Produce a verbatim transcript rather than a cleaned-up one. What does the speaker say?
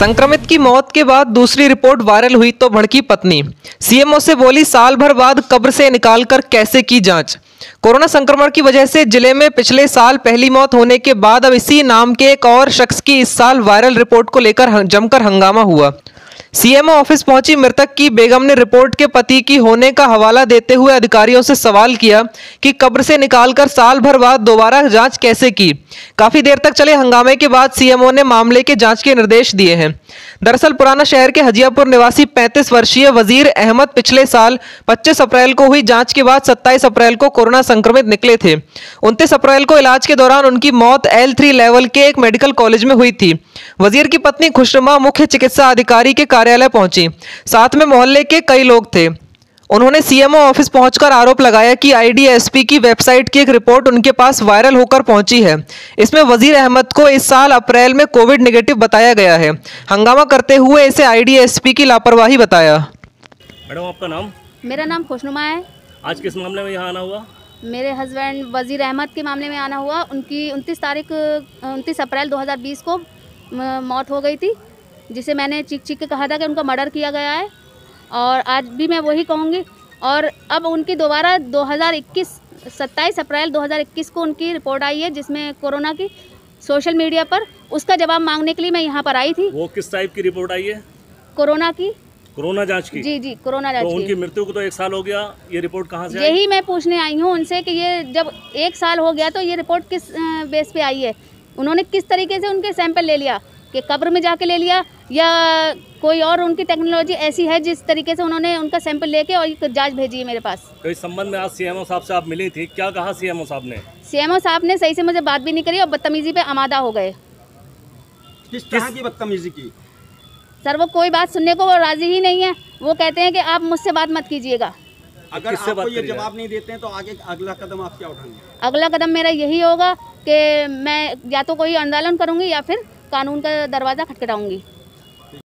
संक्रमित की मौत के बाद दूसरी रिपोर्ट वायरल हुई तो भड़की पत्नी। सीएमओ से बोली साल भर बाद कब्र से निकालकर कैसे की जांच। कोरोना संक्रमण की वजह से जिले में पिछले साल पहली मौत होने के बाद अब इसी नाम के एक और शख्स की इस साल वायरल रिपोर्ट को लेकर जमकर हंगामा हुआ। सीएमओ ऑफिस पहुंची मृतक की बेगम ने रिपोर्ट के पति की होने का हवाला देते हुए अधिकारियों से सवाल किया कि कब्र से निकालकर साल भर बाद दोबारा जांच कैसे की। काफी देर तक चले हंगामे के बाद सीएमओ ने मामले के जांच के निर्देश दिए हैं। दरअसल पुराना शहर के हजियापुर निवासी पैंतीस वर्षीय वजीर अहमद पिछले साल पच्चीस अप्रैल को हुई जांच के बाद सत्ताईस अप्रैल को कोरोना संक्रमित निकले थे। उनतीस अप्रैल को इलाज के दौरान उनकी मौत एल थ्री लेवल के एक मेडिकल कॉलेज में हुई थी। वजीर की पत्नी खुशनुमा मुख्य चिकित्सा अधिकारी के कार्यालय पहुंची। साथ में मोहल्ले के कई लोग थे। उन्होंने सीएमओ ऑफिस पहुंचकर आरोप लगाया कि आईडीएसपी की वेबसाइट की एक रिपोर्ट उनके पास वायरल होकर पहुंची है। इसमें वजीर अहमद को इस साल अप्रैल में कोविड नेगेटिव बताया गया है। हंगामा करते हुए इसे आईडीएसपी की लापरवाही बताया। मैडम आपका नाम? मेरा नाम खुशनुमा है। आज किस मामले में यहाँ आना हुआ? मेरे हस्बैंड वजीर अहमद के मामले में आना हुआ। उनकी उनतीस तारीख उनतीस अप्रैल दो हज़ार बीस को मौत हो गई थी, जिसे मैंने चीख चीख के कहा था कि उनका मर्डर किया गया है, और आज भी मैं वही कहूँगी। और अब उनकी दोबारा दो हज़ार इक्कीस सत्ताईस अप्रैल दो हज़ार इक्कीस को उनकी रिपोर्ट आई है, जिसमें कोरोना की सोशल मीडिया पर उसका जवाब मांगने के लिए मैं यहाँ पर आई थी। वो किस टाइप की रिपोर्ट आई है? कोरोना की, कोरोना जांच की? जी जी कोरोना जांच तो की। उनकी मृत्यु को तो एक साल हो गया, ये रिपोर्ट कहाँ से आई? यही मैं पूछने आई हूँ उनसे कि ये जब एक साल हो गया तो ये रिपोर्ट किस बेस पे आई है? उन्होंने किस तरीके से उनके सैंपल ले लिया, कि कब्र में जाके ले लिया, या कोई और उनकी टेक्नोलॉजी ऐसी है जिस तरीके से उन्होंने उनका सैंपल लेके और एक जांच भेजी है मेरे पास। तो इस संबंध में आज सीएमओ साहब से आप मिली थी, क्या कहा सीएमओ साहब ने? सीएमओ साहब ने सही से मुझे बात भी नहीं करी और बदतमीजी पे आमादा हो गए। किस तरह की बदतमीजी की? सर वो कोई बात सुनने को वो राजी ही नहीं है। वो कहते हैं कि आप मुझसे बात मत कीजिएगा। अगर आपको ये जवाब नहीं देते हैं तो आगे अगला कदम आप क्या उठाएंगे? अगला कदम मेरा यही होगा कि मैं या तो कोई आंदोलन करूंगी या फिर कानून का दरवाज़ा खटखटाऊंगी।